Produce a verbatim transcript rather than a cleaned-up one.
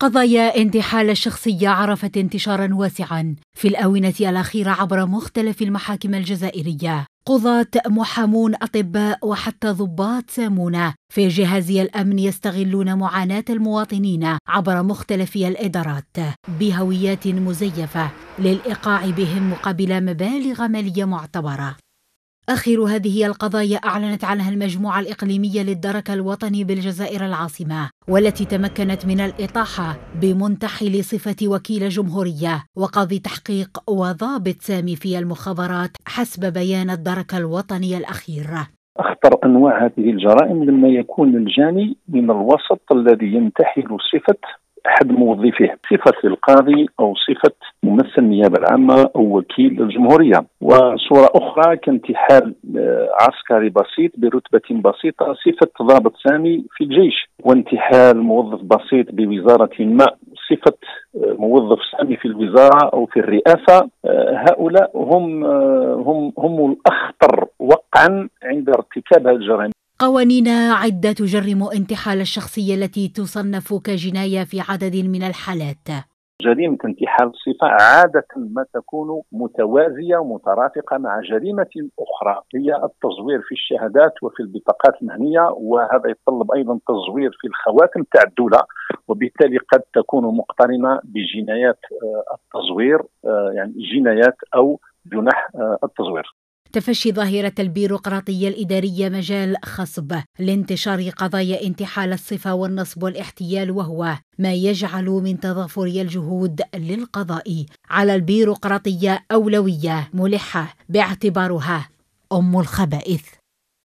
قضايا انتحال الشخصية عرفت انتشارا واسعا في الآونة الأخيرة عبر مختلف المحاكم الجزائرية. قضاة، محامون، أطباء وحتى ضباط سامون في جهازي الأمن يستغلون معاناة المواطنين عبر مختلف الإدارات بهويات مزيفة للإيقاع بهم مقابل مبالغ مالية معتبرة. آخر هذه القضايا أعلنت عنها المجموعة الإقليمية للدرك الوطني بالجزائر العاصمة، والتي تمكنت من الإطاحة بمنتحل صفة وكيل جمهورية وقاضي تحقيق وضابط سامي في المخابرات حسب بيان الدرك الوطني الأخير. أخطر أنواع هذه الجرائم لما يكون الجاني من الوسط الذي ينتحل صفة أحد موظفيه، صفة القاضي أو صفة ممثل النيابة العامة أو وكيل الجمهورية. وصورة أخرى كانتحال عسكري بسيط برتبة بسيطة صفة ضابط سامي في الجيش، وانتحال موظف بسيط بوزارة ما صفة موظف سامي في الوزارة أو في الرئاسة. هؤلاء هم هم هم الأخطر وقعا عند ارتكاب هذه الجرائم. قوانين عدة تجرم انتحال الشخصية التي تصنف كجناية في عدد من الحالات. جريمة انتحال الصفة عادة ما تكون متوازية ومترافقة مع جريمة أخرى هي التزوير في الشهادات وفي البطاقات المهنية، وهذا يتطلب أيضا تزوير في الخواتم تاع الدولة، وبالتالي قد تكون مقترنة بجنايات التزوير، يعني جنايات أو جنح التزوير. تفشي ظاهرة البيروقراطية الإدارية مجال خصب لانتشار قضايا انتحال الصفة والنصب والاحتيال، وهو ما يجعل من تضافر الجهود للقضاء على البيروقراطية أولوية ملحة باعتبارها أم الخبائث.